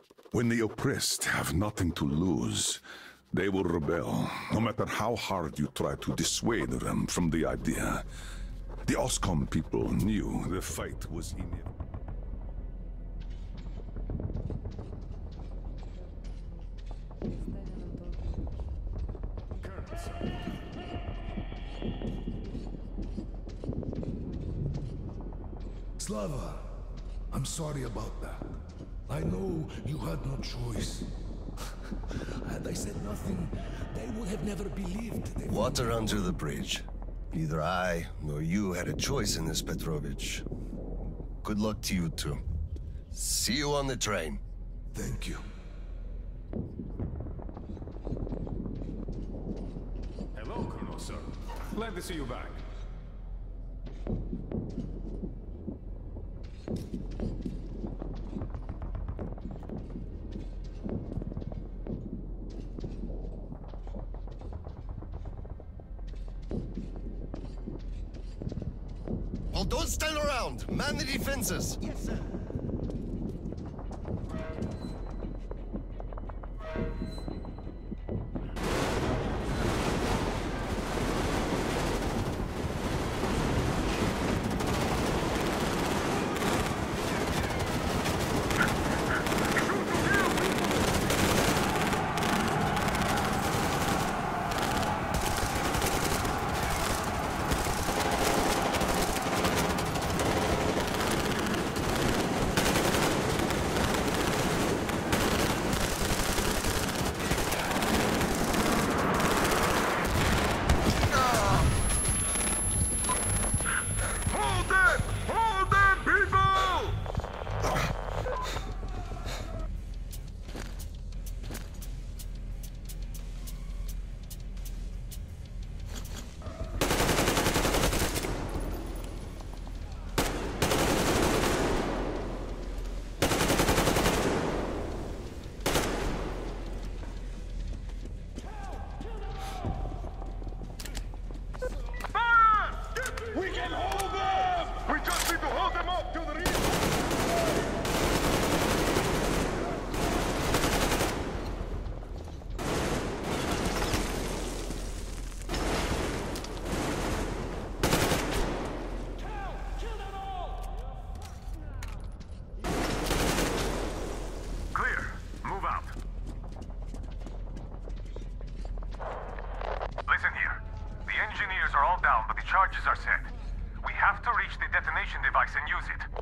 When the oppressed have nothing to lose, they will rebel, no matter how hard you try to dissuade them from the idea. The Oscom people knew the fight was inevitable. Slava, I'm sorry about that. I know you had no choice. Had I said nothing, they would have never believed. Water under the bridge. Neither I nor you had a choice in this, Petrovich. Good luck to you two. See you on the train. Thank you. Hello, Colonel, sir. Glad to see you back. Well, don't stand around. Man the defenses. Yes, sir. Charges are set. We have to reach the detonation device and use it.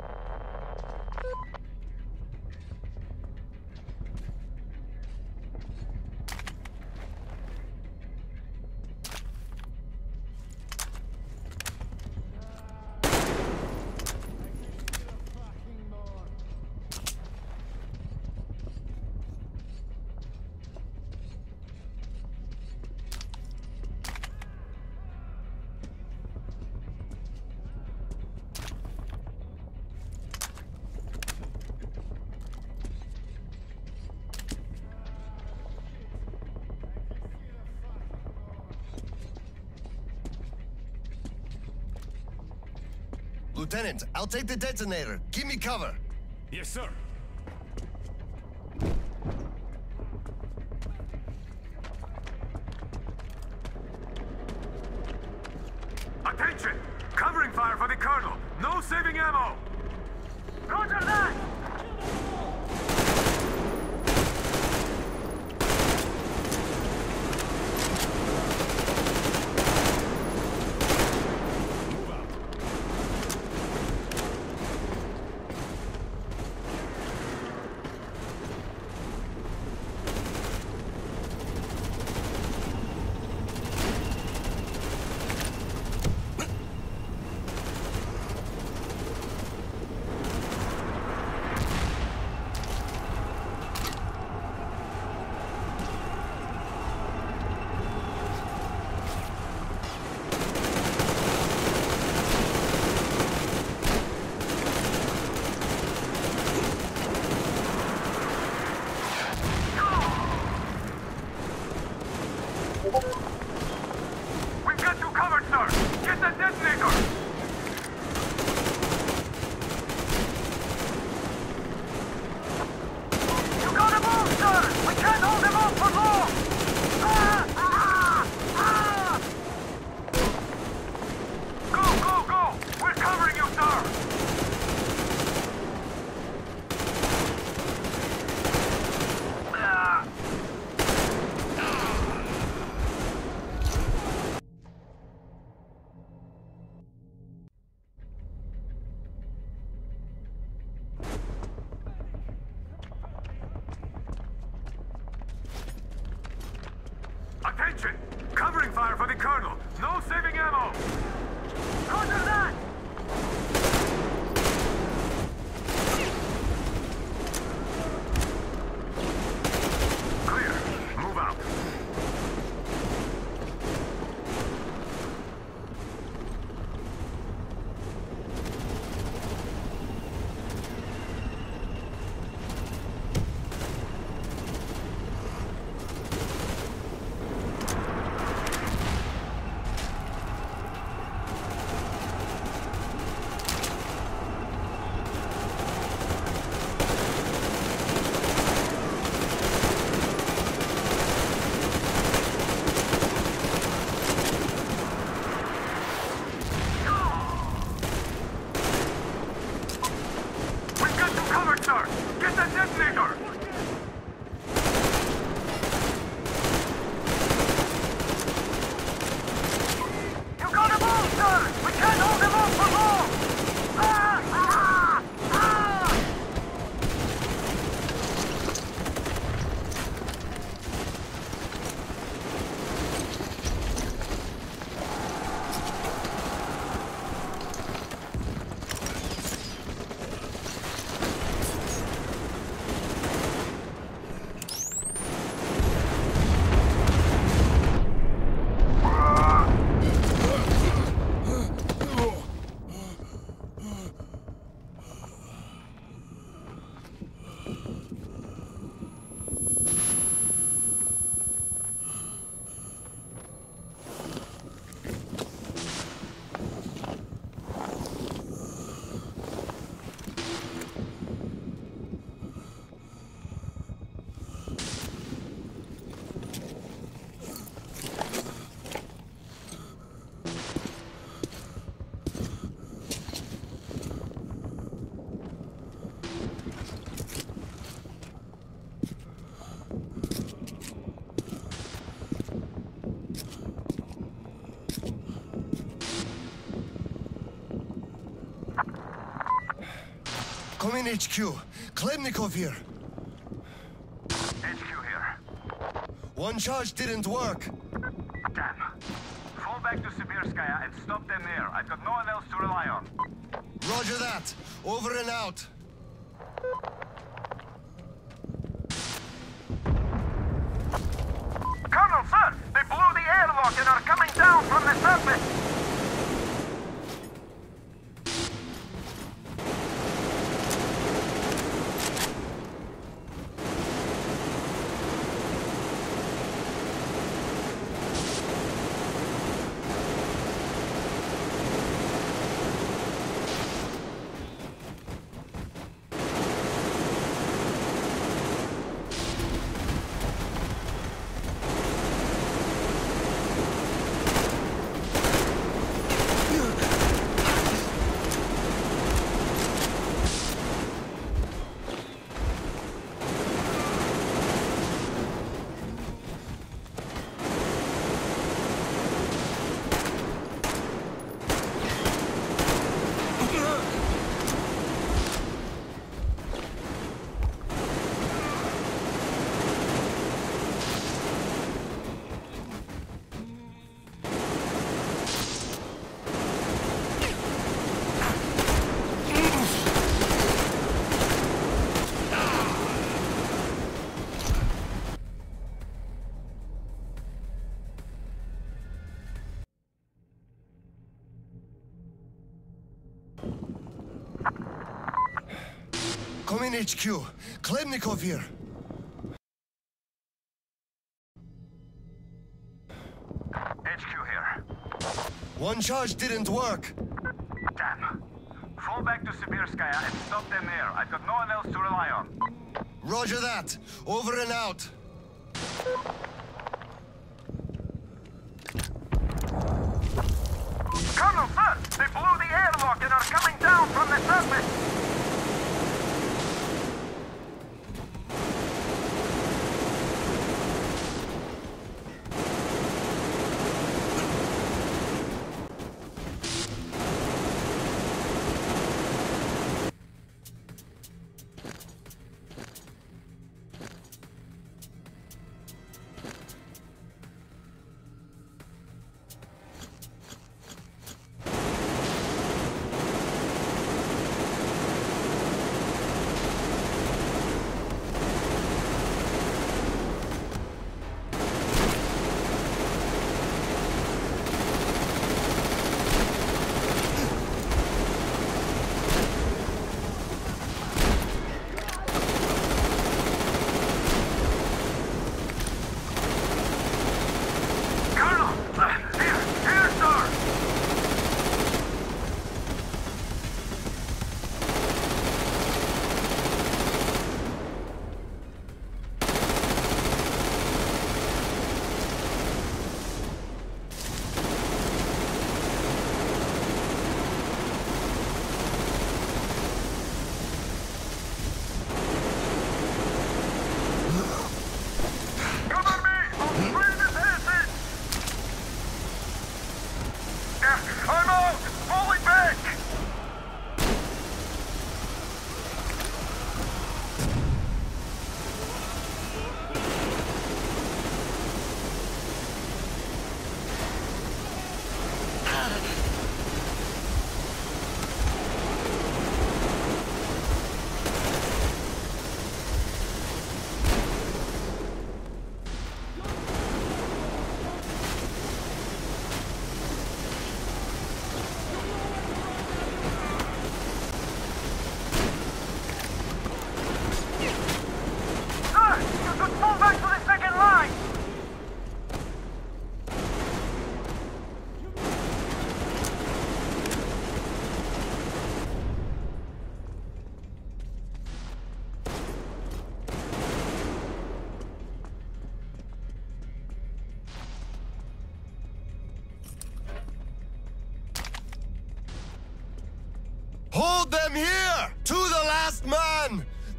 Lieutenant, I'll take the detonator. Give me cover. Yes, sir. Attention! Covering fire for the Colonel. No saving ammo. Roger that! We've got you covered, sir! Get the detonator! Attention! Covering fire for the Colonel. No saving ammo! Roger that! Clear. Move out. Come in, HQ. Khlebnikov here. HQ here. One charge didn't work. Damn. Fall back to Sibirskaya and stop them there. I've got no one else to rely on. Roger that. Over and out. Colonel, sir! They blew the airlock and are coming down from the surface! Come in, HQ. Khlebnikov here. HQ here. One charge didn't work. Damn. Fall back to Sibirskaya and stop them there. I've got no one else to rely on. Roger that. Over and out. Colonel, sir! They blew the airlock and are coming down from the surface!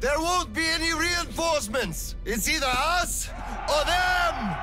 There won't be any reinforcements! It's either us or them!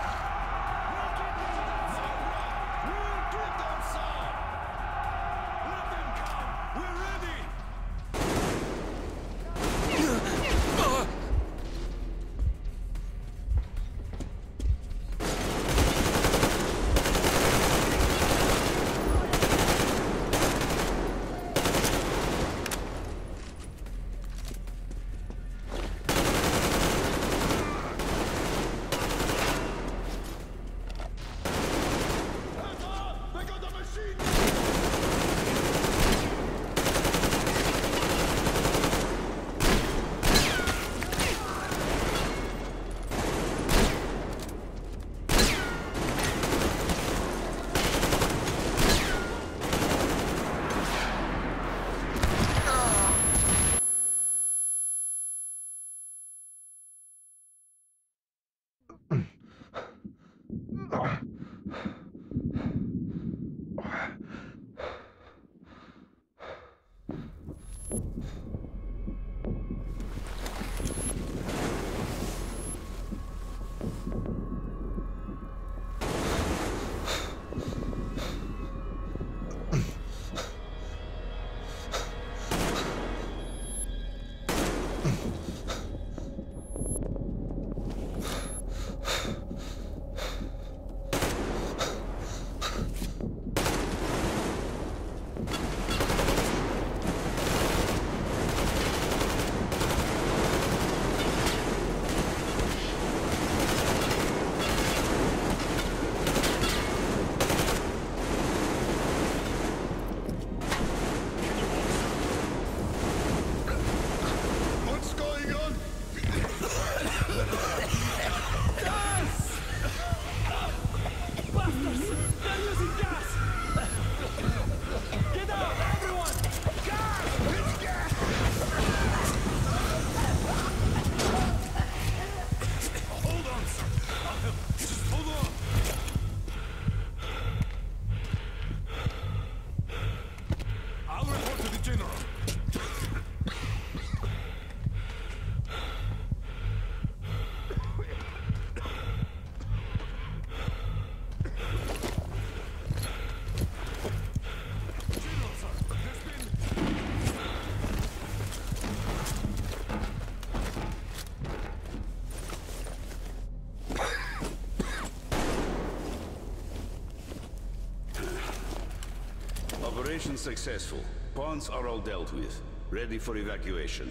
Operation successful. Pawns are all dealt with. Ready for evacuation.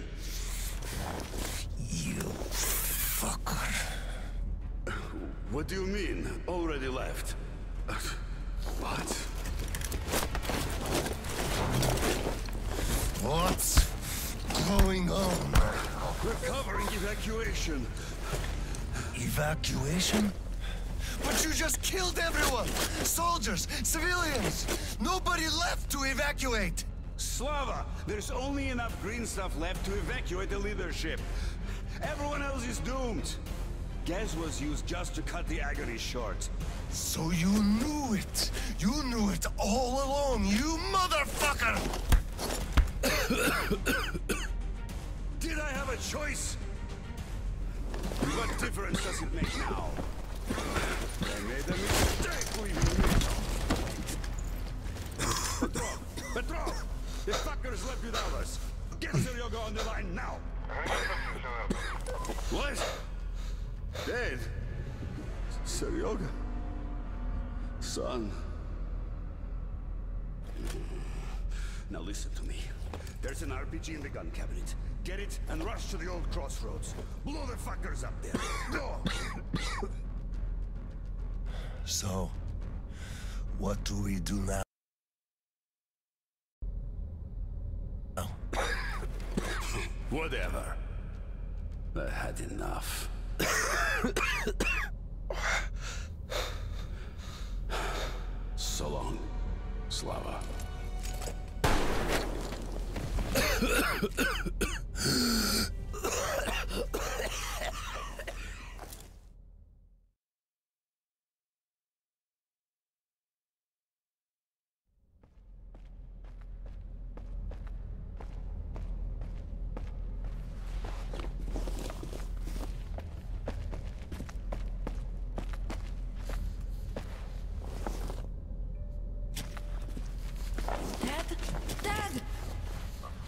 You fucker. What do you mean? Already left? What? What's going on? We're covering evacuation. Evacuation? But you just killed everyone! Soldiers, civilians! Nobody left to evacuate! Slava, there's only enough green stuff left to evacuate the leadership. Everyone else is doomed. Gas was used just to cut the agony short. So you knew it! You knew it all along, you motherfucker! Did I have a choice? What difference does it make now? I made a mistake leaving me. Petrov! The fuckers left without us. Get Seryoga on the line now! What? Dead? Seryoga? Son? Now listen to me. There's an RPG in the gun cabinet. Get it and rush to the old crossroads. Blow the fuckers up there. Go! So, what do we do now? Whatever. I had enough. So long, Slava.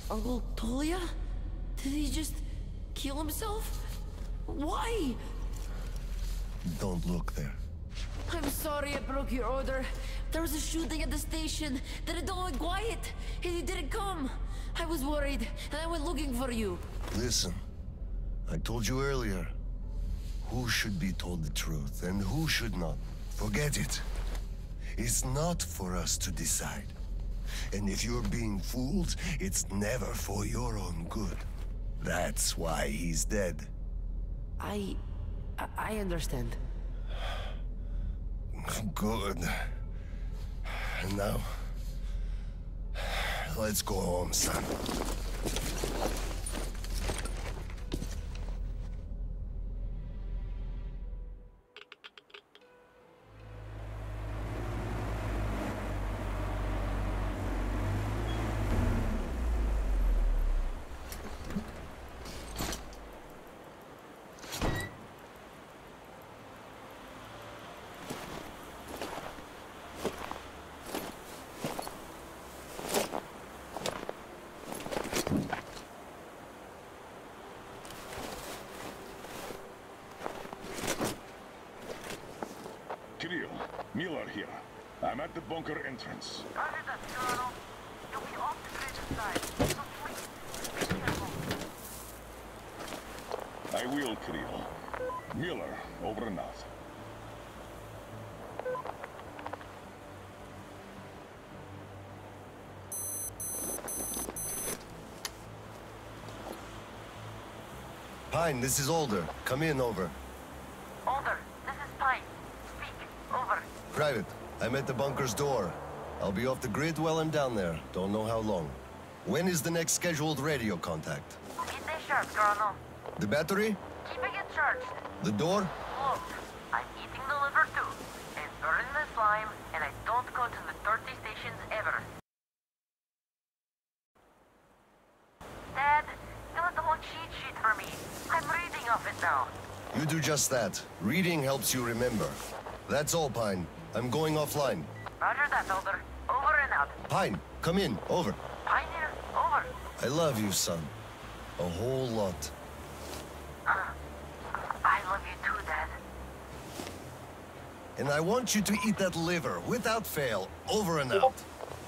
Uncle Tolia? Did he just kill himself? Why? Don't look there. I'm sorry I broke your order. There was a shooting at the station. Then it all went quiet, and you didn't come. I was worried, and I went looking for you. Listen, I told you earlier, who should be told the truth and who should not. Forget it. It's not for us to decide. And if you're being fooled, it's never for your own good. That's why he's dead. I understand. Good. And now, let's go home, son. Miller here. I'm at the bunker entrance. Roger that, Colonel. You'll be off the grid side, so please, be careful. I will, Kirill. Miller, over and out. Pine, this is Older. Come in, over. Older, this is Pine. Speak, over. Private, I'm at the bunker's door. I'll be off the grid while I'm down there. Don't know how long. When is the next scheduled radio contact? Midday sharp, Colonel. The battery? Keeping it charged. The door? Look, I'm eating the liver too, and burning the slime, and I don't go to the dirty stations ever. Dad, fill out the whole cheat sheet for me. I'm reading off it now. You do just that. Reading helps you remember. That's all, Pine. I'm going offline. Roger that, Older. Over and out. Pine, come in. Over. Pine here. Over. I love you, son. A whole lot. I love you too, Dad. And I want you to eat that liver without fail. Over and out.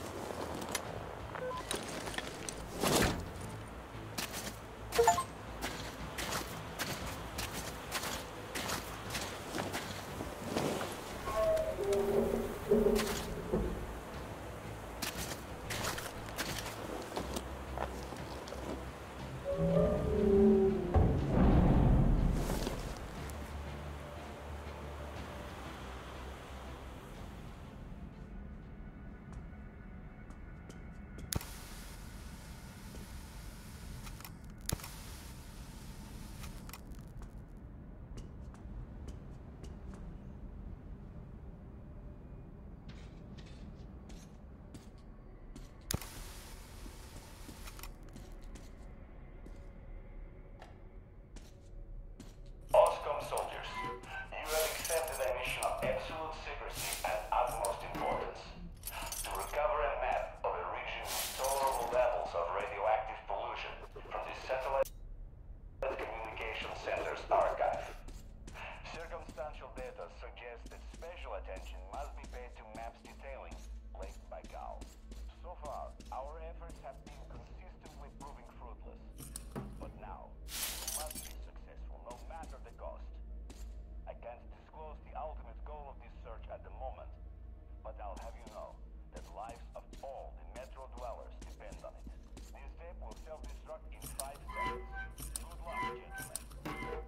Soldiers, you have accepted a mission of absolute secrecy and utmost importance. To recover a map of a region with tolerable levels of radioactive pollution from the satellite communication center's archive. Circumstantial data suggests that special attention must be paid to maps detailing placed by Gal. So far, our efforts have been consistently proving fruitless. But now, we must be successful no matter the cost. I can't disclose the ultimate goal of this search at the moment, but I'll have you know that lives of all the Metro dwellers depend on it. This tape will self-destruct in 5 seconds. Good luck, gentlemen.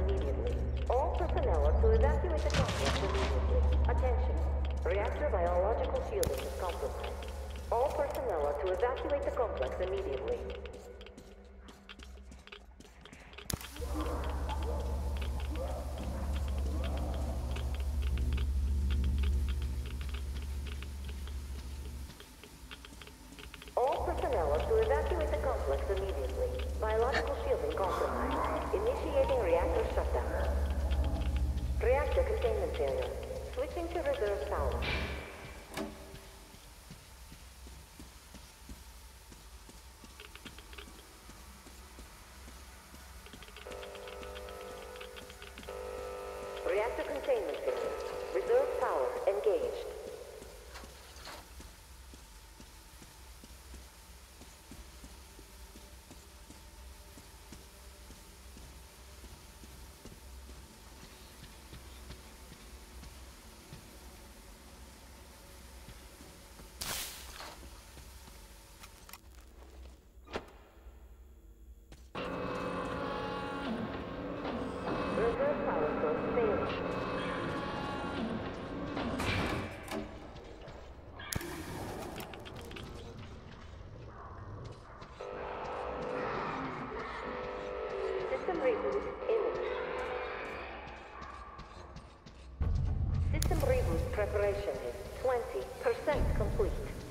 immediately. All personnel are to evacuate the complex immediately. Attention. Reactor biological shielding is compromised. All personnel are to evacuate the complex immediately. All personnel are to evacuate the complex immediately. Biological shielding compromised. Initiating reactor shutdown. Reactor containment failure. Switching to reserve power. Reactor containment failure. Reserve power engaged. Reserve power source failed. System reboot imminent. System reboot preparation is 20% complete.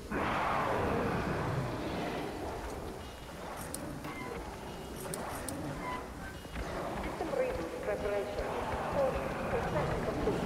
System reboot preparation is 40% complete.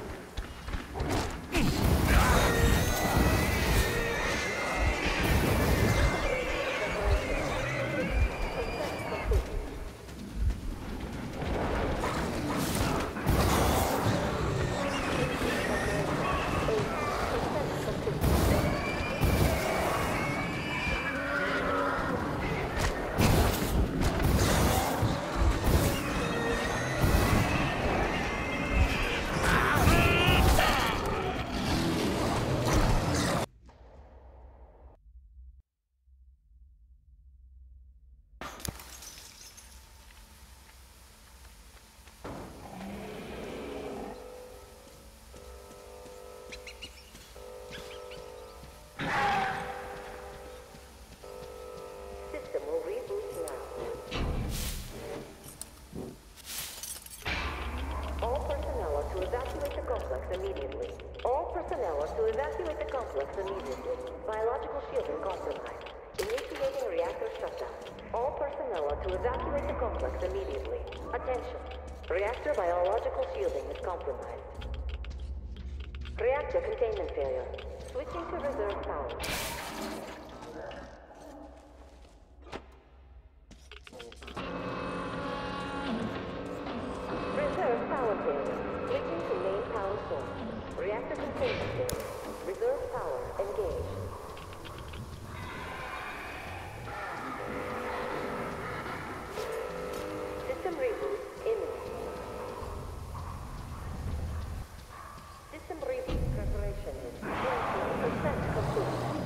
System will reboot now. All personnel are to evacuate the complex immediately. All personnel are to evacuate the complex immediately. Biological shielding compromised. Initiating reactor shutdown. All personnel are to evacuate the complex immediately. Attention. Reactor biological shielding is compromised. Reactor containment failure. Switching to reserve power. Reserve power failure. Switching to main power source. Reactor containment failure. Reserve power engaged. System reboot imminent. System reboot preparation is 20% complete.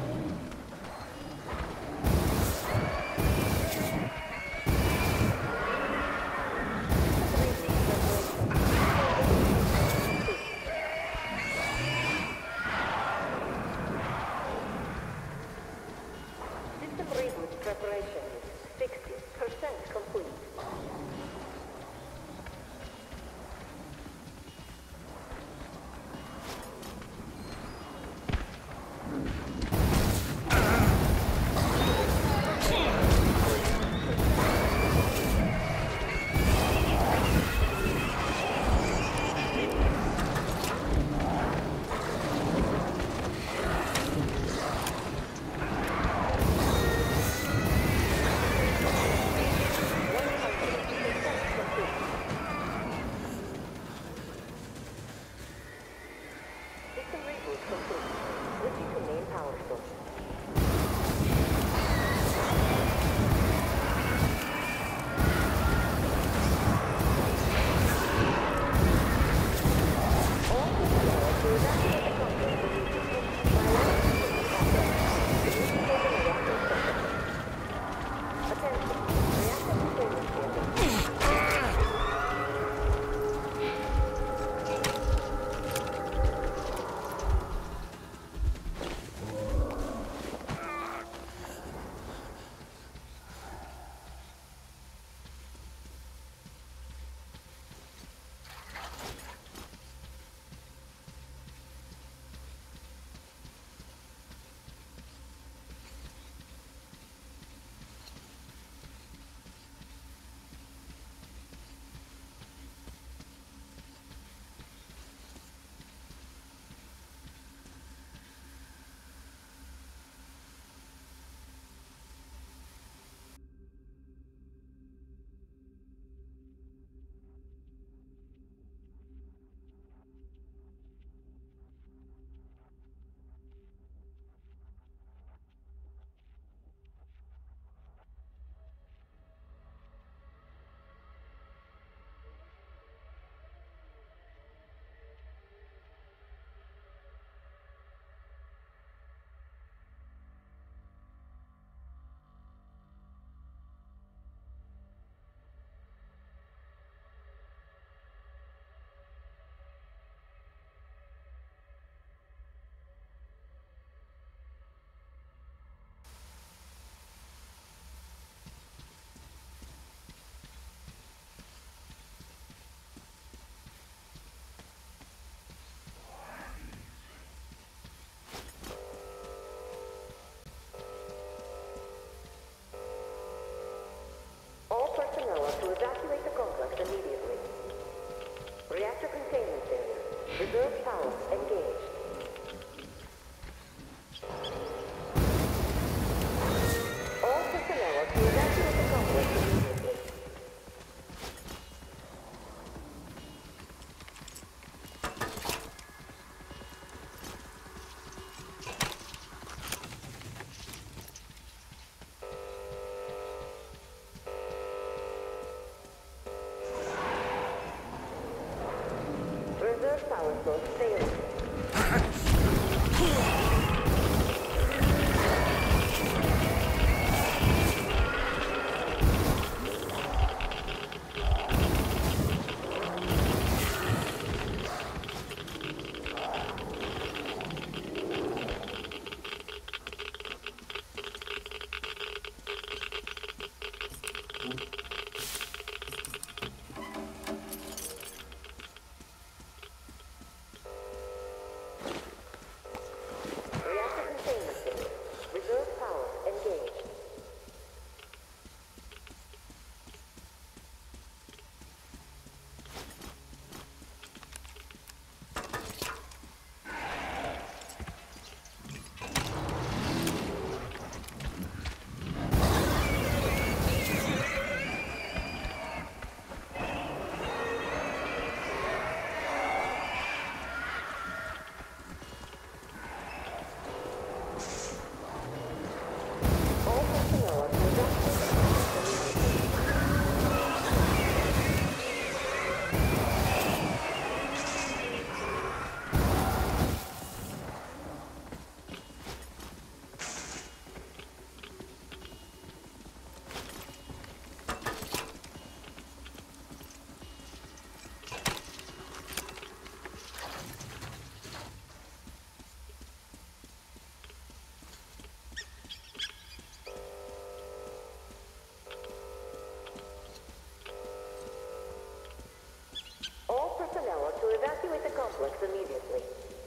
Reserve power source failing. All personnel are to evacuate the complex immediately.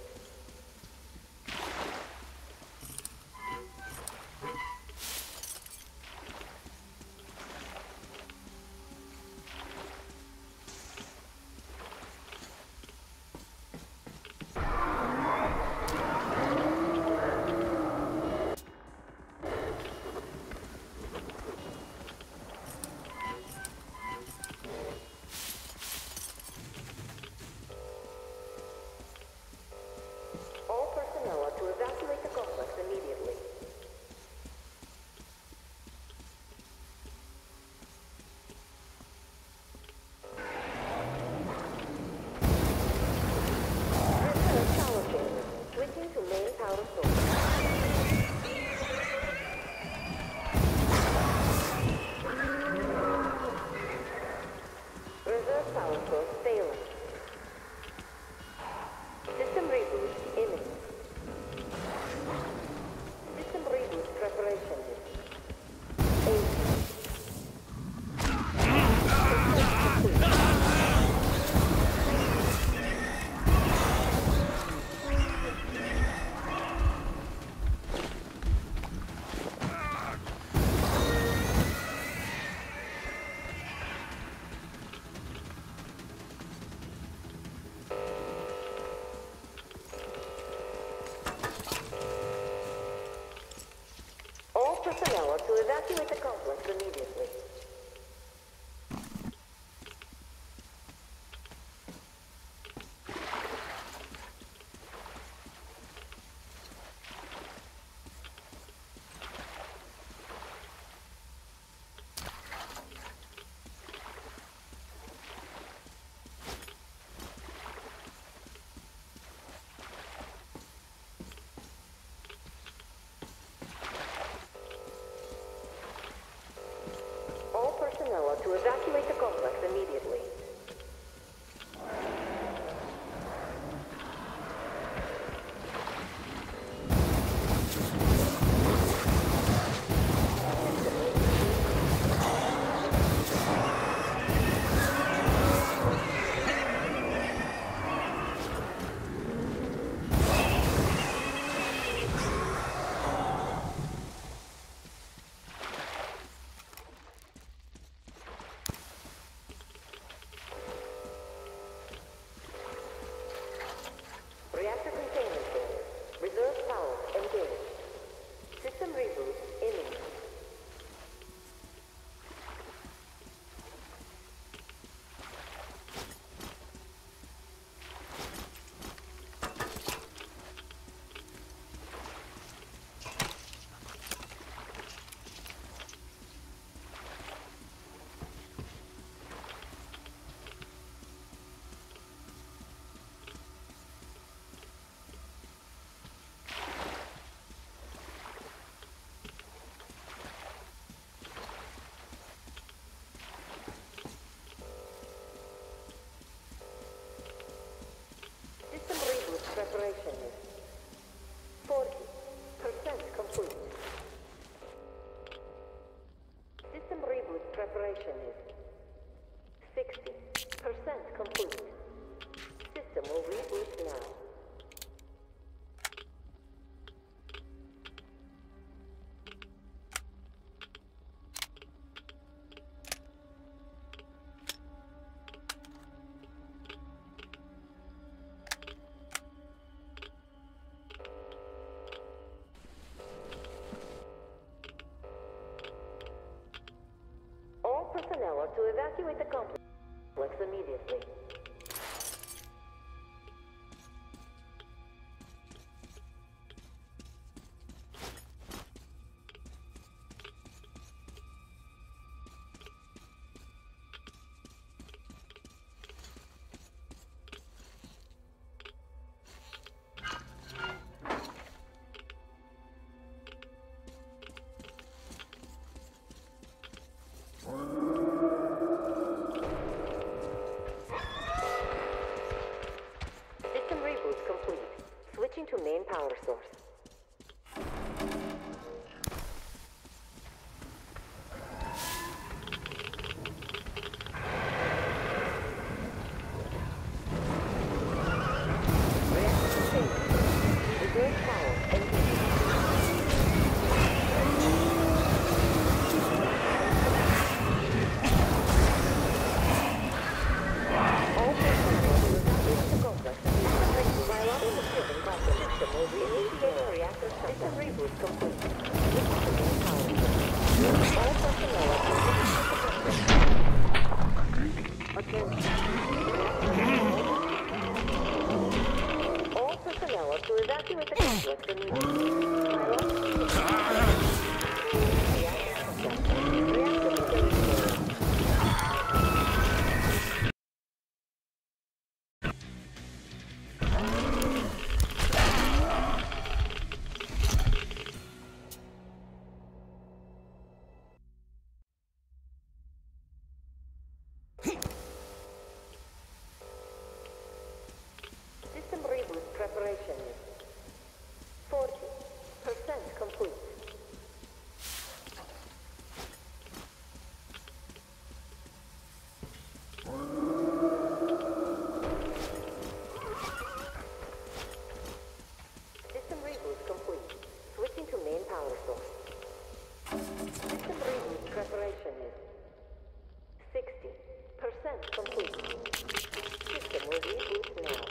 Personnel are to evacuate the complex immediately. Personnel are to evacuate the complex immediately. preparation is 60% complete. System will reboot now. Personnel are to evacuate the complex immediately. Switching to main power source. Reserve power engaged. All personnel will evacuate the complex immediately. Biological shielding process system will be initiating reactor shutdown. System reboot complete. All personnel are All personnel are to evacuate the complex immediately. System reboot preparation is 40% complete. System reboot complete. Switching to main power source. System reboot preparation is 60% complete. System will reboot now.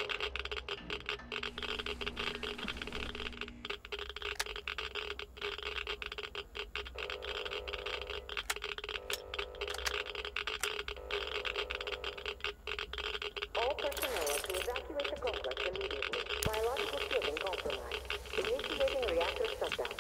All personnel are to evacuate the complex immediately. Biological shielding compromised. Initiating reactor shutdown.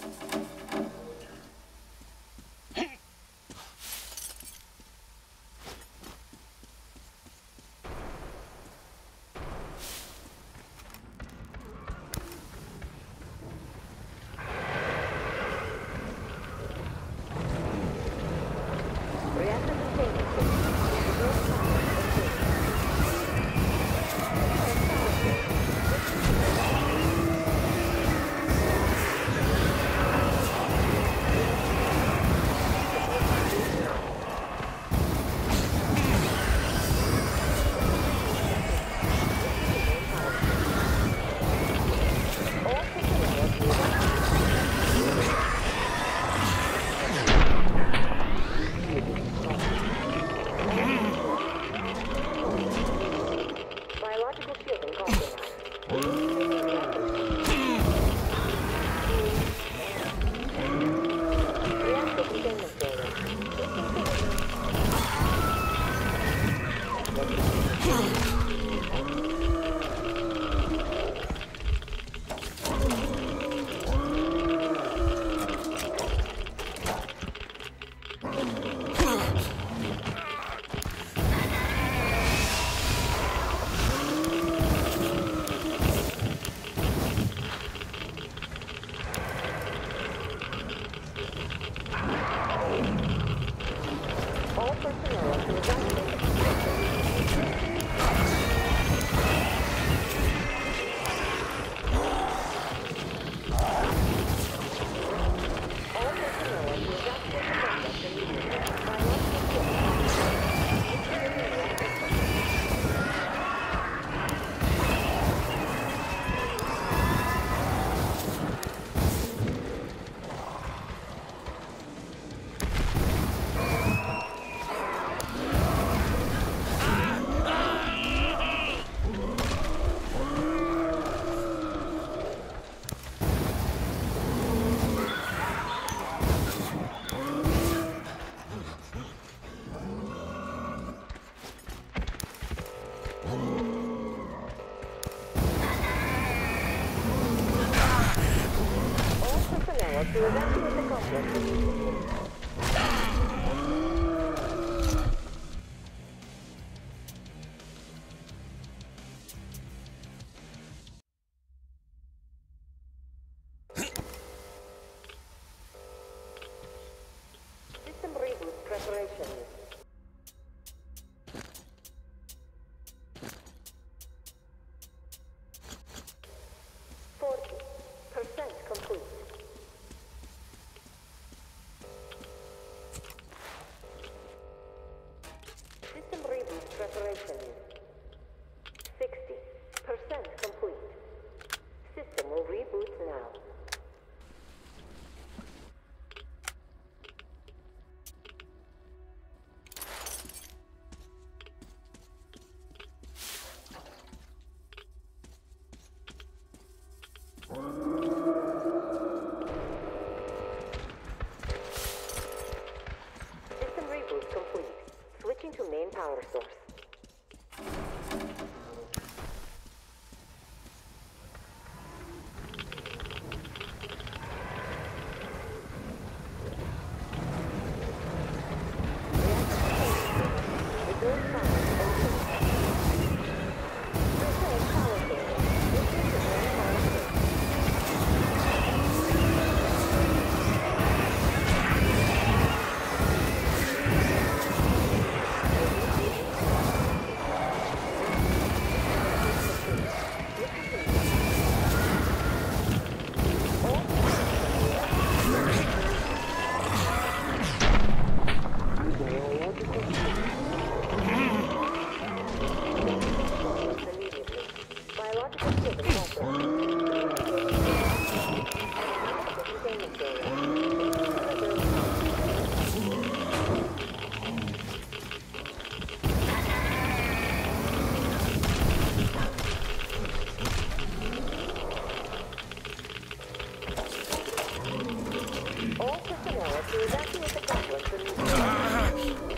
Reactor containment system. Reserve power engaged. All personnel are to biological shielding compromised. Initiating reactor reactor containment failure. All personnel are to evacuate the complex immediately. Biological to evacuate the complex immediately. System reboot preparation. 40% complete. System reboot preparation. 60% complete. System will reboot now. System reboot complete. Switching to main power source. Reserve power open. Reserve power cable. Switching to main power source. Immediately. Biological shield incorporated. Containment area. All personnel are to evacuate the complex immediately.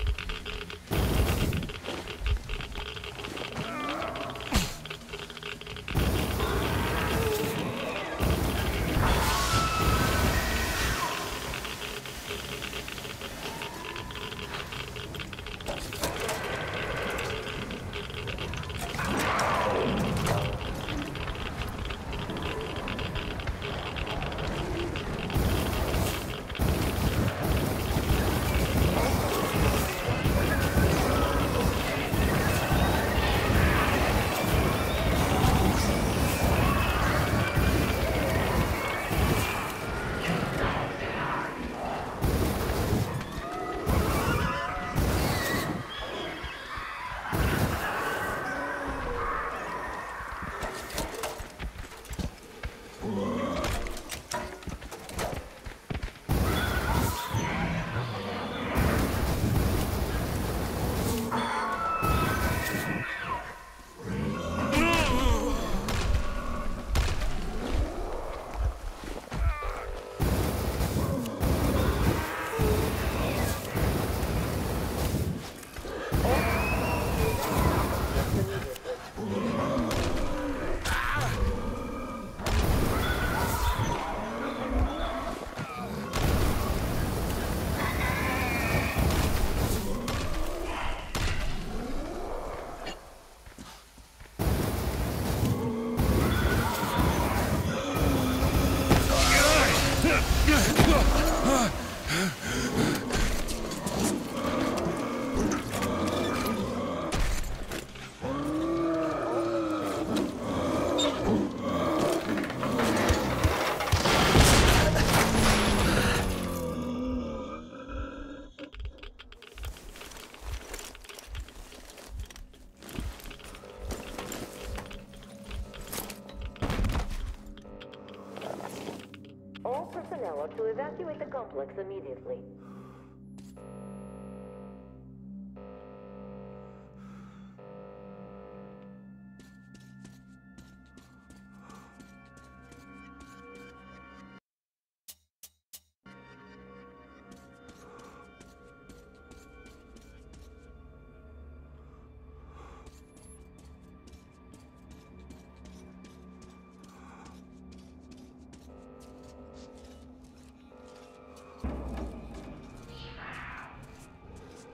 All personnel are to evacuate the complex immediately.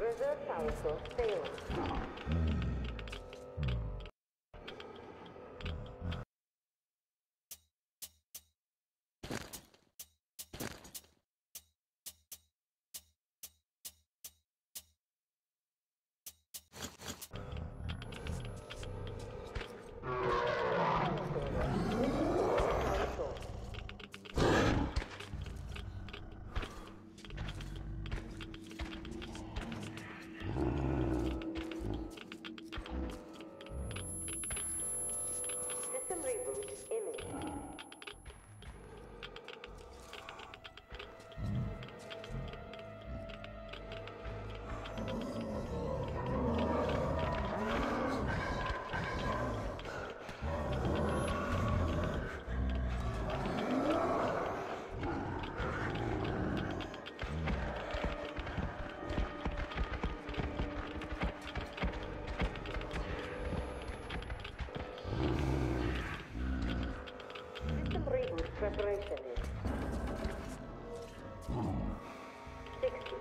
Reserve power source failing. Preparation is 60.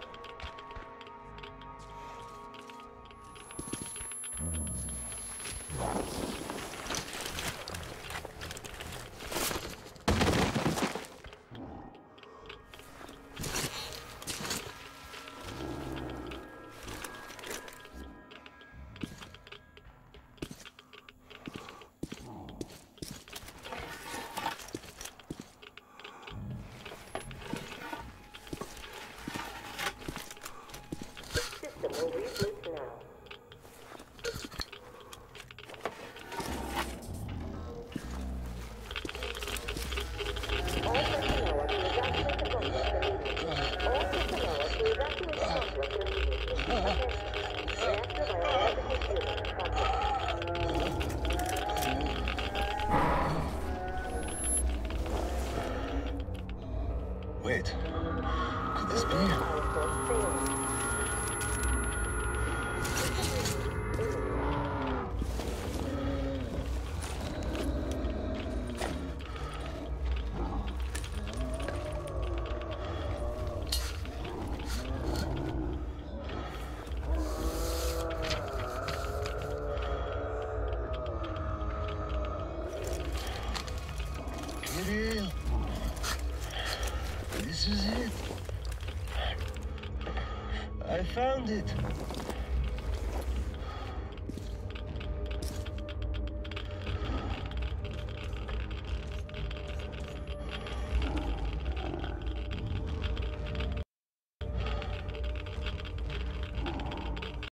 Wait, could this be? This is it. I found it.